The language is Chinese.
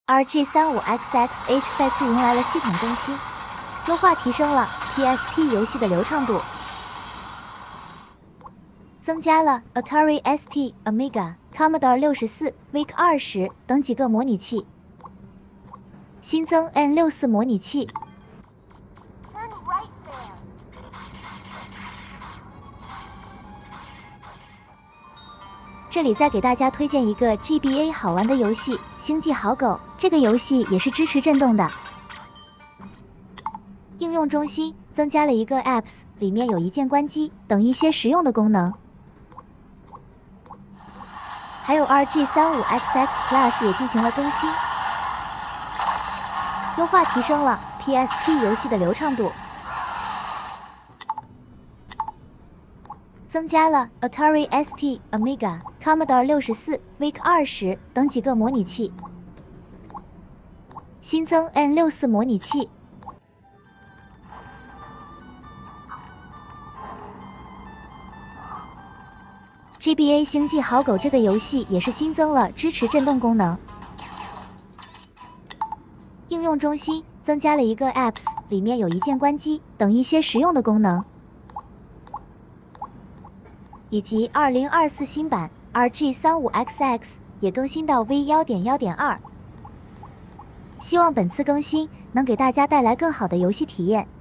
RG35XXH 再次迎来了系统更新，优化提升了 PSP 游戏的流畅度，增加了 Atari ST、Amiga、Commodore 64、VIC-20等几个模拟器，新增 N64 模拟器。 这里再给大家推荐一个 GBA 好玩的游戏《星际好狗》，这个游戏也是支持震动的。应用中心增加了一个 Apps， 里面有一键关机等一些实用的功能。还有 RG35XX Plus 也进行了更新，优化提升了 PSP 游戏的流畅度。 增加了 Atari ST、Amiga、Commodore 64、VIC-20等几个模拟器，新增 N64 模拟器。GBA 星际好狗这个游戏也是新增了支持震动功能。应用中心增加了一个 Apps， 里面有一键关机等一些实用的功能。 以及2024新版 RG35XX 也更新到 V1.1.2，希望本次更新能给大家带来更好的游戏体验。